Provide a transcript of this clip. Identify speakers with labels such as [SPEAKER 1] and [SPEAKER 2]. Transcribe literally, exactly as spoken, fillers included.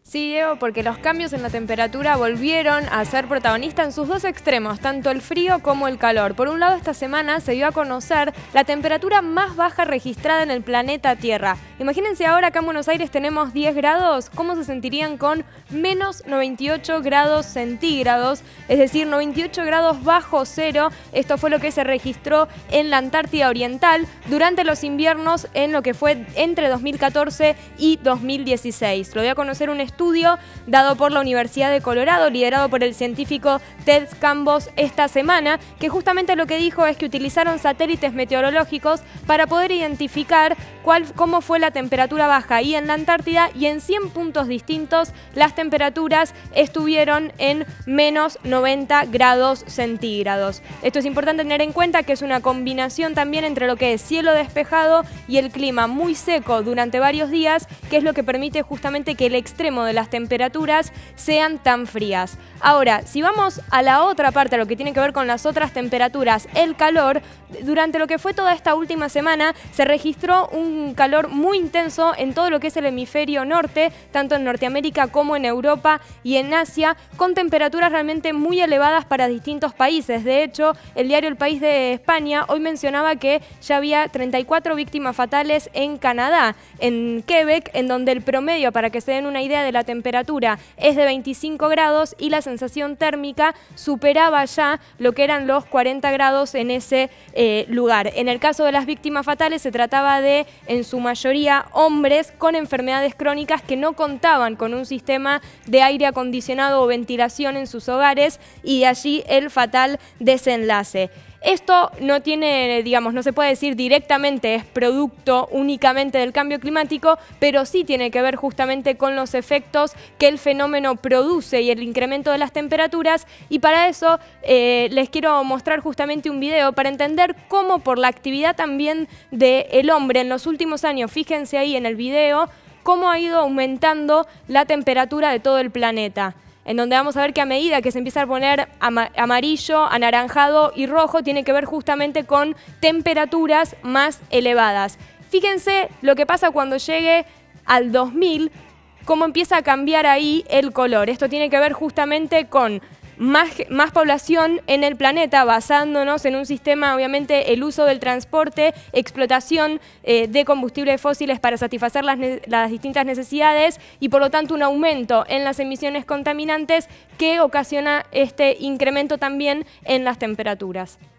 [SPEAKER 1] Sí, Diego, porque los cambios en la temperatura volvieron a ser protagonistas en sus dos extremos, tanto el frío como el calor. Por un lado, esta semana se dio a conocer la temperatura más baja registrada en el planeta Tierra. Imagínense ahora acá en Buenos Aires tenemos diez grados, ¿cómo se sentirían con menos noventa y ocho grados centígrados? Es decir, noventa y ocho grados bajo cero. Esto fue lo que se registró en la Antártida Oriental durante los inviernos en lo que fue entre dos mil catorce y dos mil dieciséis. Lo dio a conocer un estudio estudio dado por la Universidad de Colorado, liderado por el científico Ted Campos esta semana, que justamente lo que dijo es que utilizaron satélites meteorológicos para poder identificar cuál, cómo fue la temperatura baja ahí en la Antártida, y en cien puntos distintos las temperaturas estuvieron en menos noventa grados centígrados. Esto es importante tener en cuenta que es una combinación también entre lo que es cielo despejado y el clima muy seco durante varios días, que es lo que permite justamente que el extremo de las temperaturas sean tan frías. Ahora, si vamos a la otra parte, a lo que tiene que ver con las otras temperaturas, el calor, durante lo que fue toda esta última semana se registró un calor muy intenso en todo lo que es el hemisferio norte, tanto en Norteamérica como en Europa y en Asia, con temperaturas realmente muy elevadas para distintos países. De hecho, el diario El País de España hoy mencionaba que ya había treinta y cuatro víctimas fatales en Canadá, en Quebec, en donde el promedio, para que se den una idea de la temperatura, es de veinticinco grados y la sensación térmica superaba ya lo que eran los cuarenta grados en ese eh, lugar. En el caso de las víctimas fatales se trataba de, en su mayoría, hombres con enfermedades crónicas que no contaban con un sistema de aire acondicionado o ventilación en sus hogares, y de allí el fatal desenlace. Esto no tiene, digamos, no se puede decir directamente es producto únicamente del cambio climático, pero sí tiene que ver justamente con los efectos que el fenómeno produce y el incremento de las temperaturas, y para eso eh, les quiero mostrar justamente un video para entender cómo, por la actividad también del hombre en los últimos años, fíjense ahí en el video, cómo ha ido aumentando la temperatura de todo el planeta, en donde vamos a ver que a medida que se empieza a poner ama amarillo, anaranjado y rojo, tiene que ver justamente con temperaturas más elevadas. Fíjense lo que pasa cuando llegue al dos mil, cómo empieza a cambiar ahí el color. Esto tiene que ver justamente con Más, más población en el planeta, basándonos en un sistema, obviamente, el uso del transporte, explotación eh, de combustibles fósiles para satisfacer las, las distintas necesidades, y por lo tanto un aumento en las emisiones contaminantes que ocasiona este incremento también en las temperaturas.